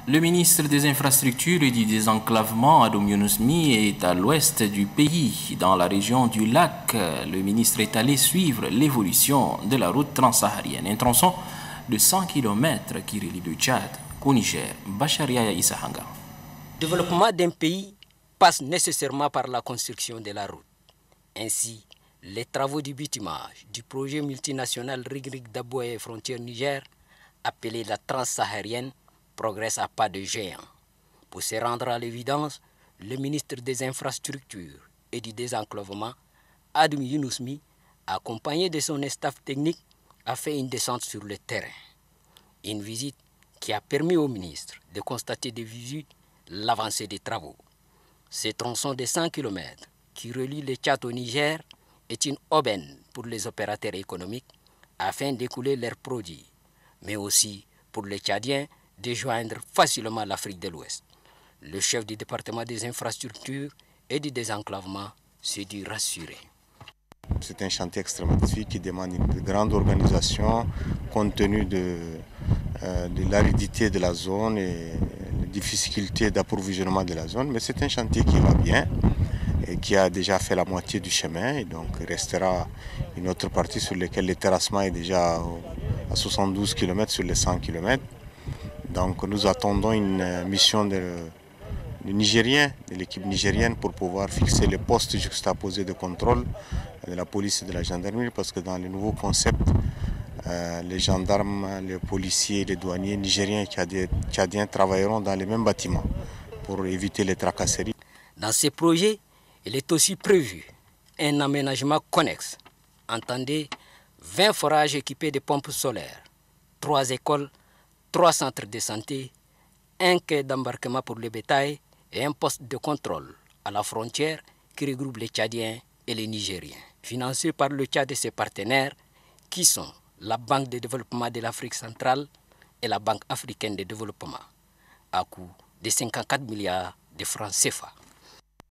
Le ministre des Infrastructures et du Désenclavement, Adoum Younous-My, est à l'ouest du pays, dans la région du lac. Le ministre est allé suivre l'évolution de la route transsaharienne, un tronçon de 100 km qui relie le Tchad au Niger. Bacharia Issahanga. Le développement d'un pays passe nécessairement par la construction de la route. Ainsi, les travaux du bitumage du projet multinational Rigrig Daboué Frontière Niger, appelé la transsaharienne, progresse à pas de géant. Pour se rendre à l'évidence, le ministre des Infrastructures et du Désenclavement, Adoum Younous-My, accompagné de son staff technique, a fait une descente sur le terrain. Une visite qui a permis au ministre de constater de visu l'avancée des travaux. Ce tronçon de 100 km qui relie le Tchad au Niger est une aubaine pour les opérateurs économiques afin d'écouler leurs produits, mais aussi pour les Tchadiens de joindre facilement l'Afrique de l'Ouest. Le chef du département des infrastructures et du désenclavement s'est dit rassuré. C'est un chantier extrêmement difficile qui demande une grande organisation compte tenu de l'aridité de la zone et les difficultés d'approvisionnement de la zone. Mais c'est un chantier qui va bien et qui a déjà fait la moitié du chemin. Et donc il restera une autre partie sur laquelle le terrassement est déjà à 72 km sur les 100 km. Donc nous attendons une mission de l'équipe nigérienne pour pouvoir fixer les postes juxtaposés de contrôle de la police et de la gendarmerie, parce que dans les nouveaux concepts, les gendarmes, les policiers, les douaniers nigériens et tchadiens travailleront dans les mêmes bâtiments pour éviter les tracasseries. Dans ces projets, il est aussi prévu un aménagement connexe. Entendez 20 forages équipés de pompes solaires, 3 écoles, 3 centres de santé, un quai d'embarquement pour le bétail et un poste de contrôle à la frontière qui regroupe les Tchadiens et les Nigériens. Financé par le Tchad et ses partenaires qui sont la Banque de développement de l'Afrique centrale et la Banque africaine de développement, à coût de 54 milliards de francs CFA.